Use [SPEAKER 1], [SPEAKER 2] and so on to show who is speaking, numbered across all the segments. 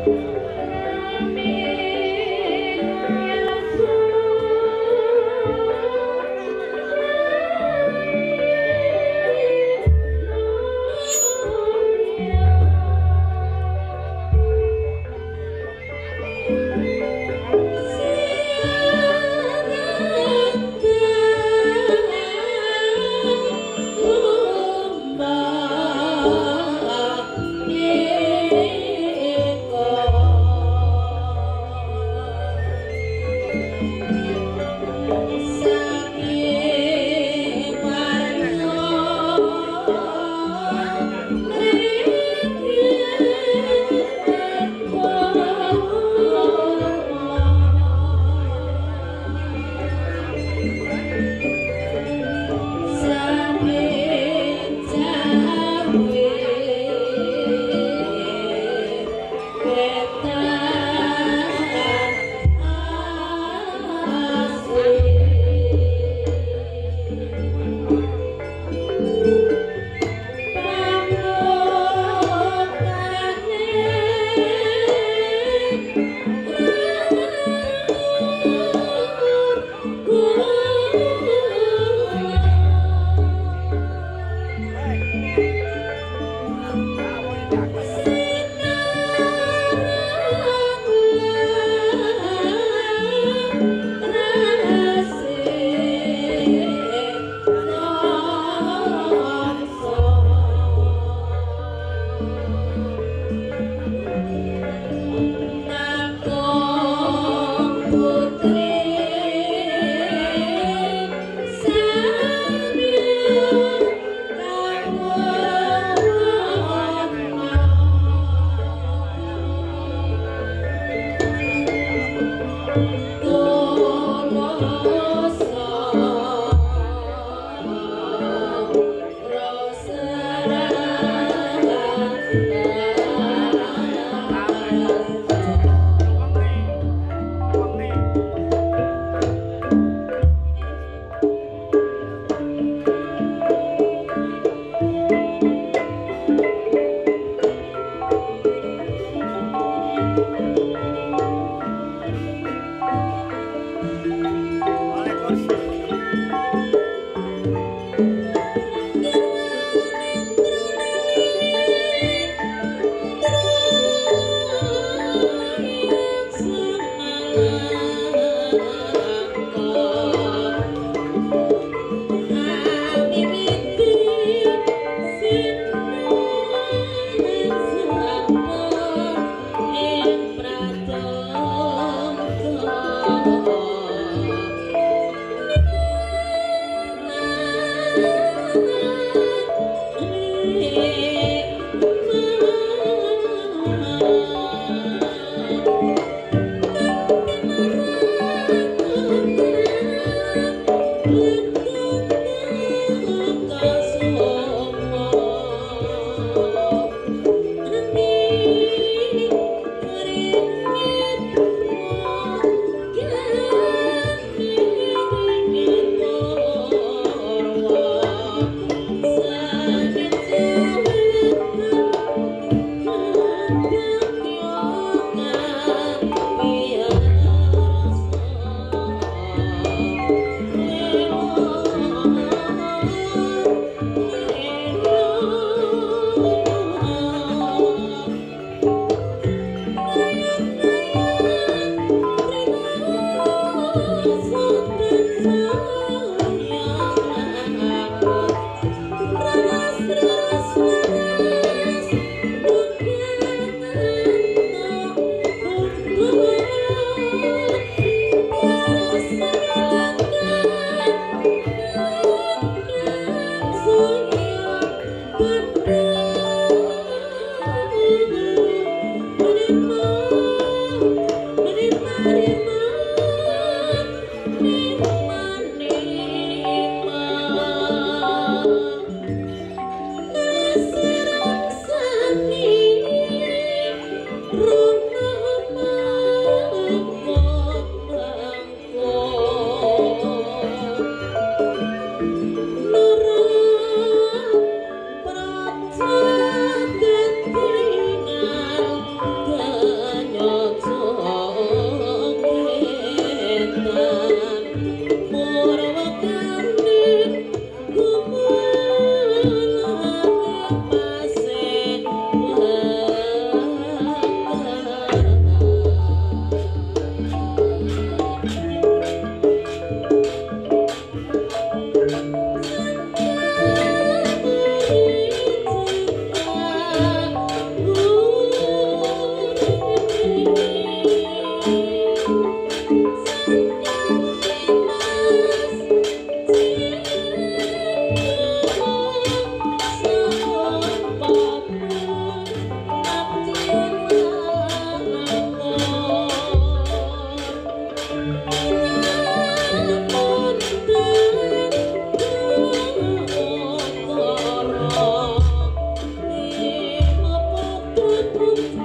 [SPEAKER 1] Thank you.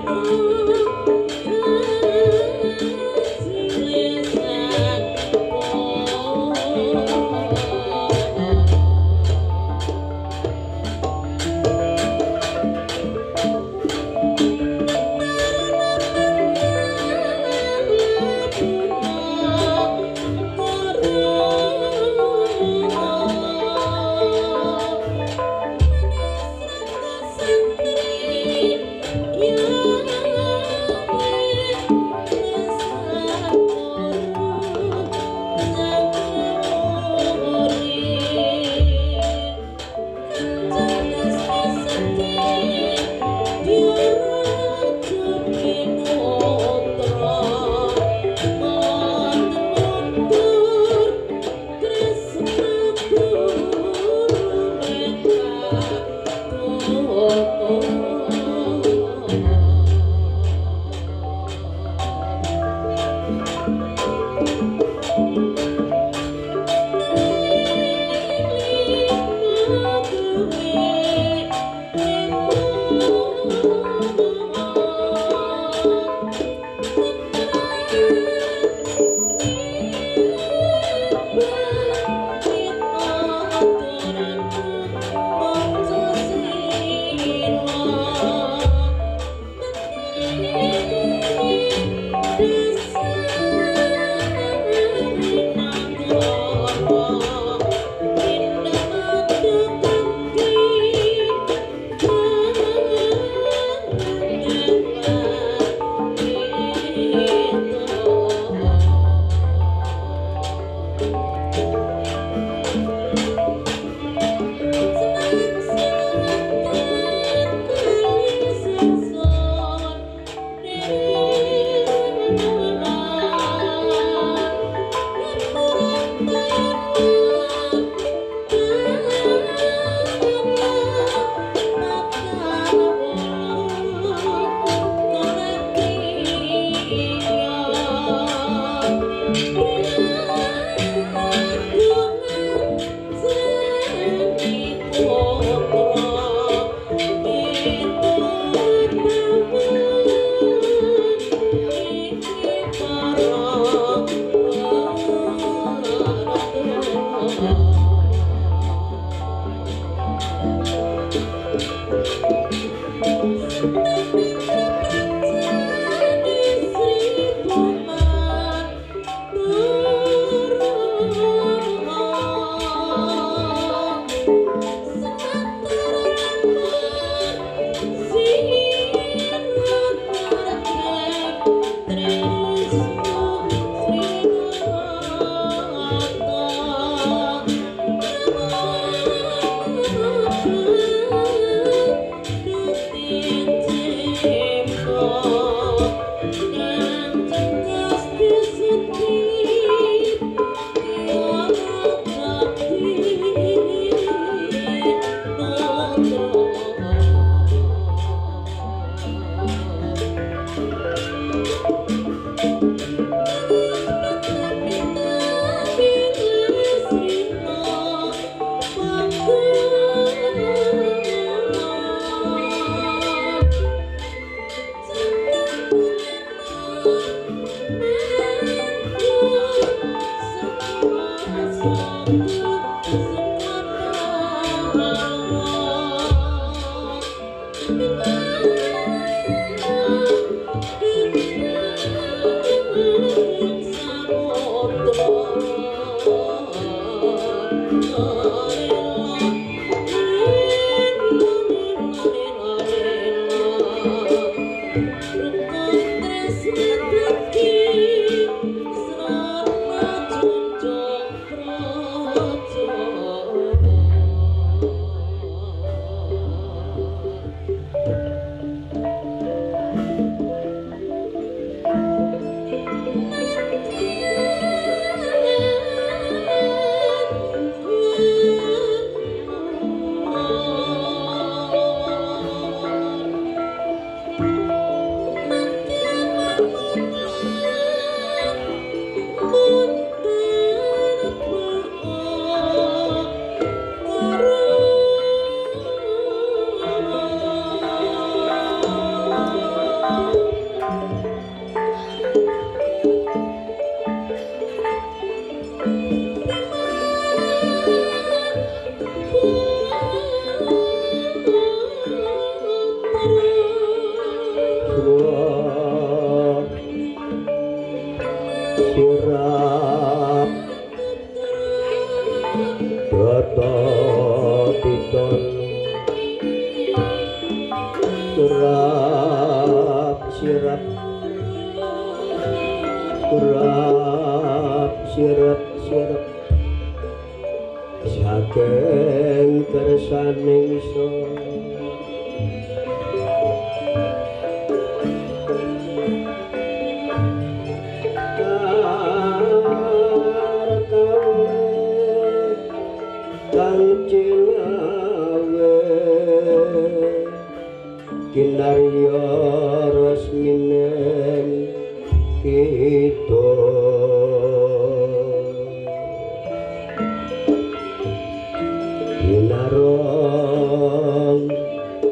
[SPEAKER 1] Yeah. sirap kurap sirap saking kersaning ingsun kang cinawe kinarya resminen kita kinarong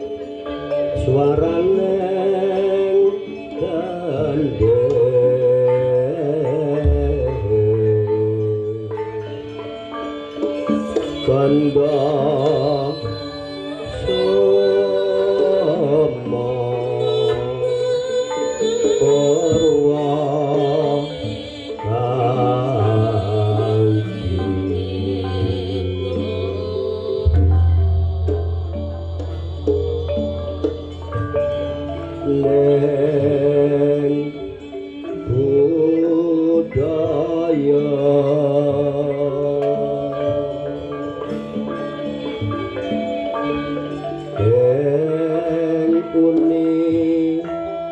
[SPEAKER 1] swaraneng gandhe kandha sama Purwa Leng budaya ing puni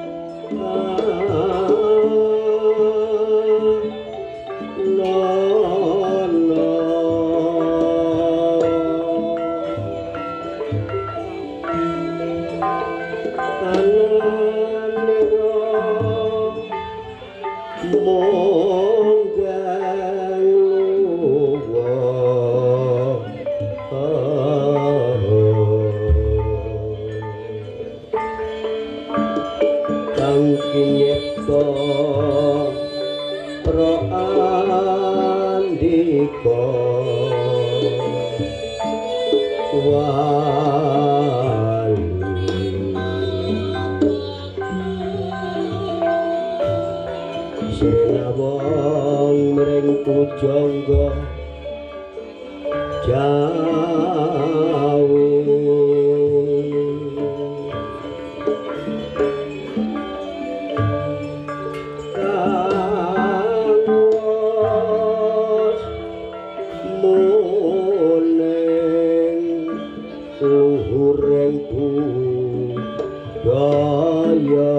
[SPEAKER 1] Sinawang mring pujangga Jawi kangwas muning luhuring budaya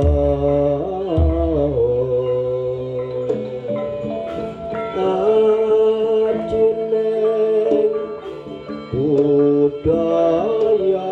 [SPEAKER 1] budaya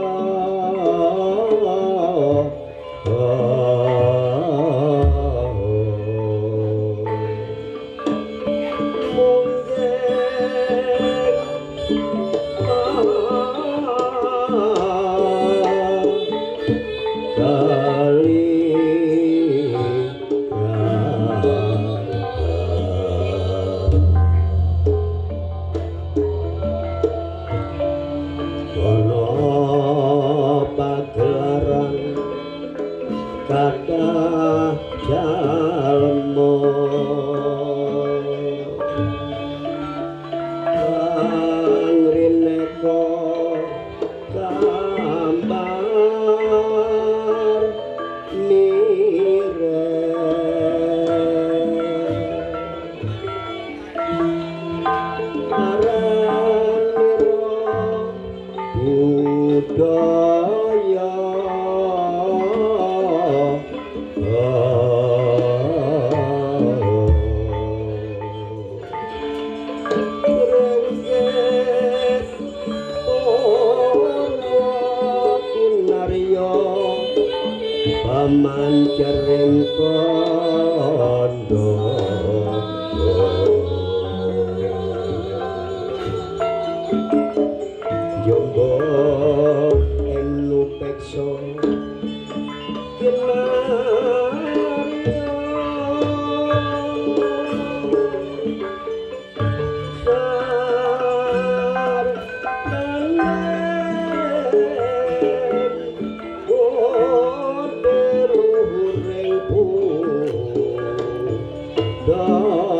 [SPEAKER 1] kathah jalma angrineka gambar mireng aranira budaya pamancaring kondo jombo enu pekso da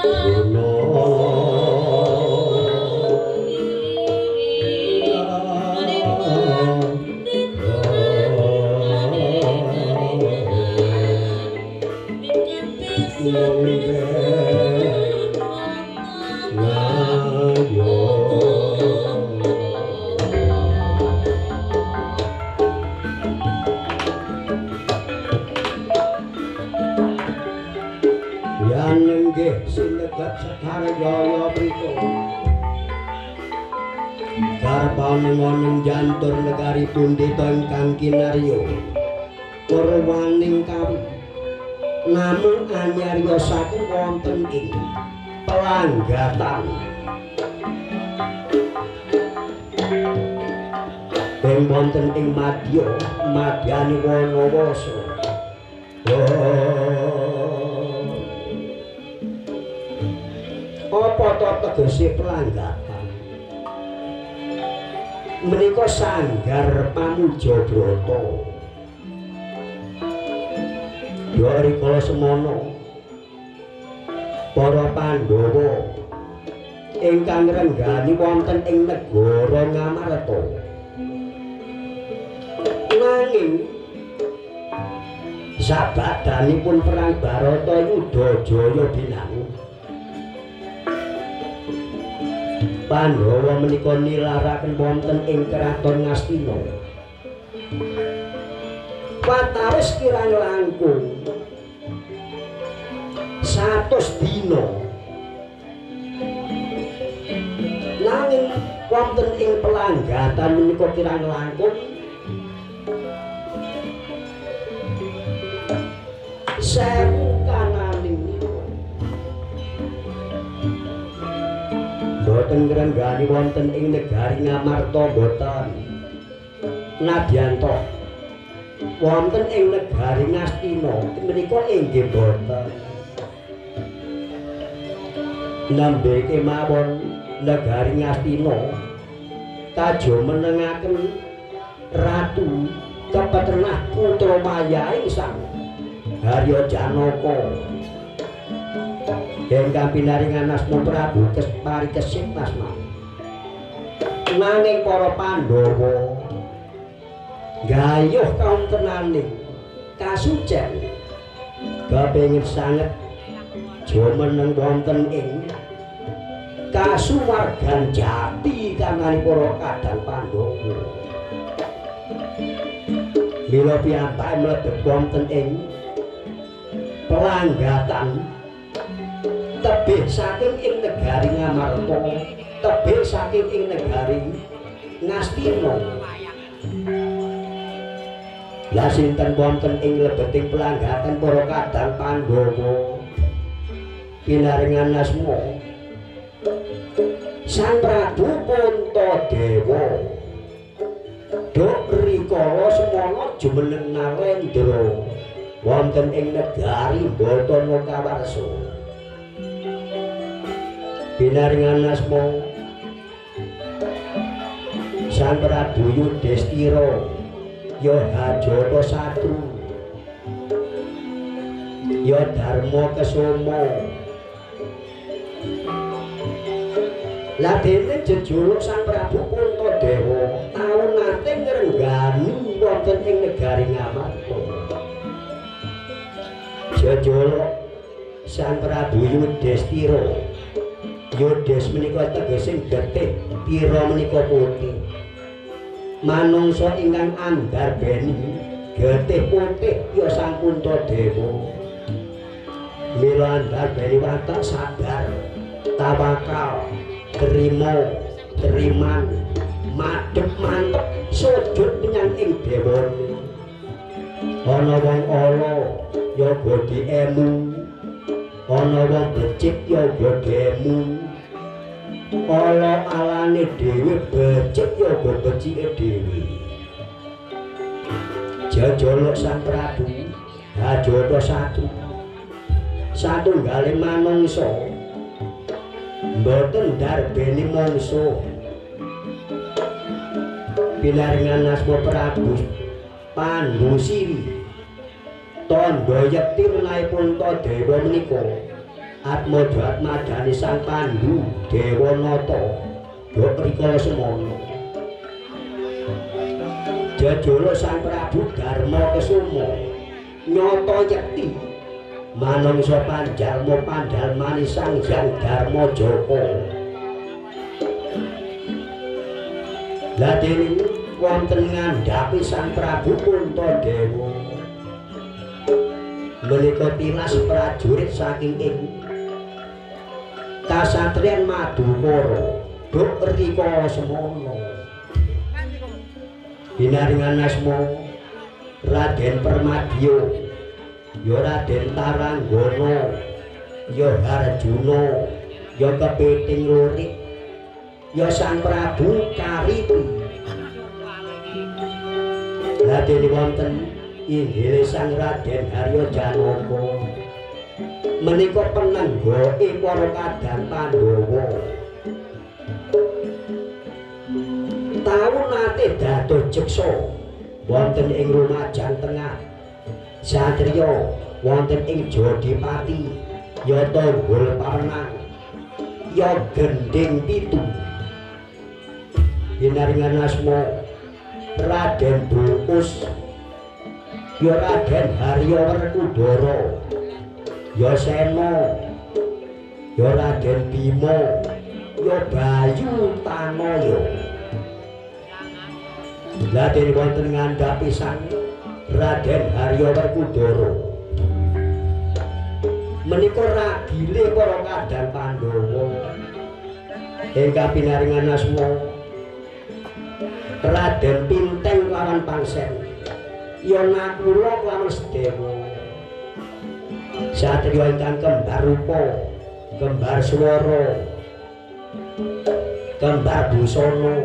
[SPEAKER 1] Jantur negari pundhita ingkang kinarya purwaning kawi namung anyarya saking wonten ing pelanggatan ing wonten ing madya madyani wanawasa apa to tegese pelanggatan menika sanggar Pamujabrata dari kala semana para Pandhawa ingkang renggani wonten ing negara Ngamarta nanging sabadanipun perang Baratayuda binangun Pandhawa menika nilaraken wonten ing kraton Ngastina. Watawis kirang langkung 100 dina. Nanging wonten ing pelanggatan menika kirang langkung 1000 kananing boten ngrenggani wonten ing negari Ngamarta boten nadyanto wonten ing negari Ngastina menika inggih boten nambe kemawon negari Ngastina kajumenengaken ratu kepetrenah putra mayaing sang Harya Janaka ingkang pinaringan asma Prabu Parikesit asma nanging para Pandhawa gayuh kauntenaning kasucen kepengin sanget jumeneng wonten ing kasuwargan jati kanani para kadang Pandhawa mila piyambake mlebet wonten ing pelanggatan tebih saking ing negari Ngamarta tebih saking ing negari Ngastina la sinten wonten ing lebeting pelanggatan para kadang Pandhawa pinaringan asma Sang Prabu Puntadewa duk rikala semana jumeneng Narendra wonten ing negari Bathanawarsa pinaringan asma Sang Prabu Yudhistira ya Hajata Satru ya Dharma Kesuma lah dene jejuluk Sang Prabu Puntadewa tau nate ngrenggani wonten ing negari Ngamarta jejuluk Sang Prabu Yudhistira Yudhis menika tegesing getih pira menika putih manungsa ingkang andhar beni getih putih ya Sang Puntadewa mila andhar beni watak sabar tawakal trima triman madhep mantep sujud menyang ing dewane ana wong ala ya bodhi emu ana wong becik ya bodhemu ala alane dhewe becik ya becike dhewe jajala Sang Prabu Hajata Satru satunggaling manungsa mboten darbeni mangsa pinaringan asma Prabu Pandusiri tandha yekti menawi Puntadewa menika Atmojo atmadani sang Pandu Dewa Nata Dok rikala semono Jajala sang Prabu Darma Kesuma nyata yekti manungsa panjalma pandalmani sang Hyang Darma Joko. Lah dene wonten ngandhapi sang Prabu Puntadewa menika tilas prajurit saking ing kasatriyan Madukara Duk rikala semono binaringan asma Raden Permadya ya Raden Taranggana ya Harjuna ya Kepiting Lurik ya Sang Prabu Kariti. Lah dene wonten inggih Sang Raden Harya Janaka menika penenggoke para kadang Pandhawa. Taun nate dados jeksa wonten ing Lumajang Tengah. Satriya wonten ing Jodipati ya Tanggul Parenang ya Gending Pitu. Binaringan asma Raden Bukus ya Raden Harya Werkudara ya Sena ya Raden Bima ya Bayu Tanaya. Lah dene wonten ngandhapi sang Raden Harya Werkudara menika ragile para kadang Pandhawa ingkang pinaringan asma Raden Pinteng lawan Pangsen ya Nakula lawan Sedewa. Satriya ingkang kembar rupa kembar swara kembar busana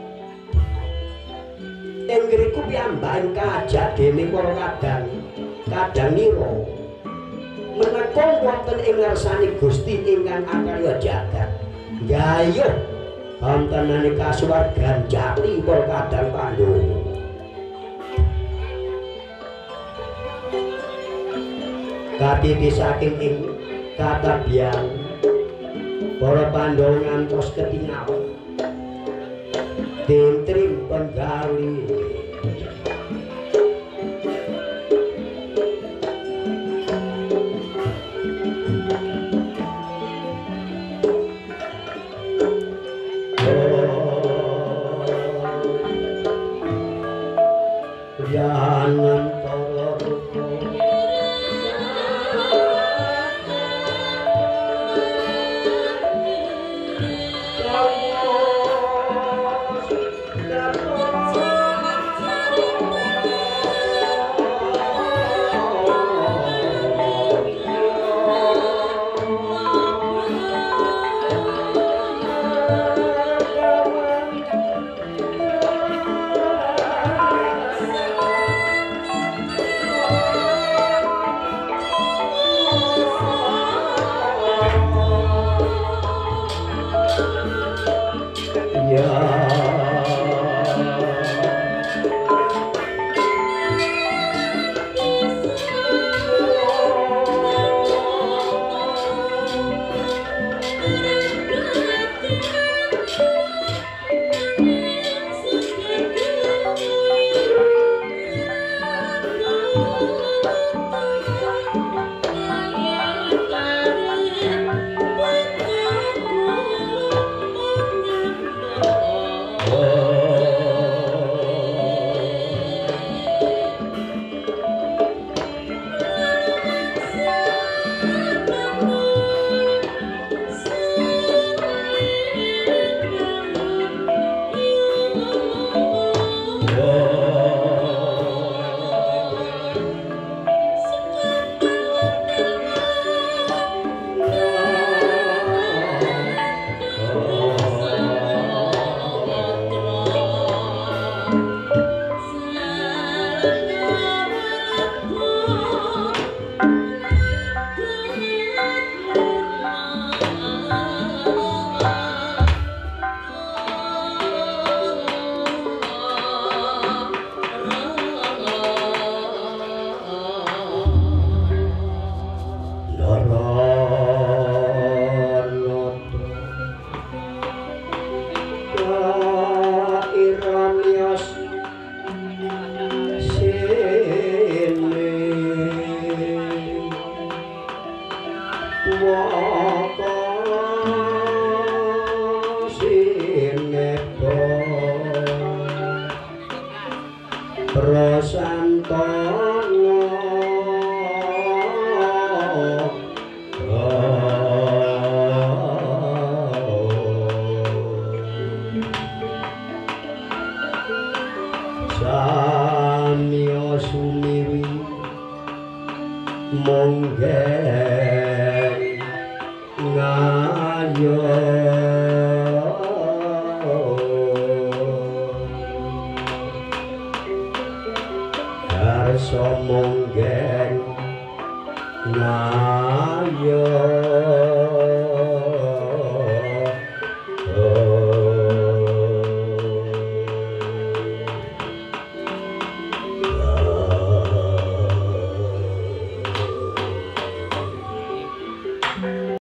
[SPEAKER 1] ing ngriku piyambak kajak dening para kadang nira menika wonten ing ngarsane Gusti ingkang akarya jagat gayuh wontenane kasuwargan jati para kadang Pandhawa. Katiti saking ing katabian para Pandhawa ngantos ketingal tintrim penggali jangan waka sinebo prasantana samya sumiwi monggeng ngayo karso monggeng ngayo